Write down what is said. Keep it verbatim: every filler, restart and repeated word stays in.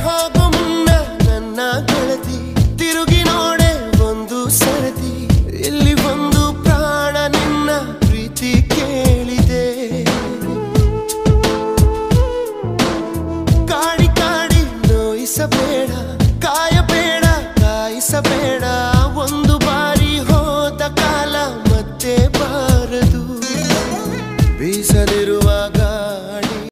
ಹೋಗು ಮುನ್ನ ನನ್ನ ಗೆಳತಿ ತಿರುಗಿ ನೋಡೆ ಒಂದು ಸರತಿ ಇಲ್ಲಿ ಒಂದು ಪ್ರಾಣ ನಿನ್ನ ಪ್ರೀತಿ ಕೇಳಿದೆ ಕಾಡಿ ಕಾಡಿ ನೋಯಿಸಬೇಡ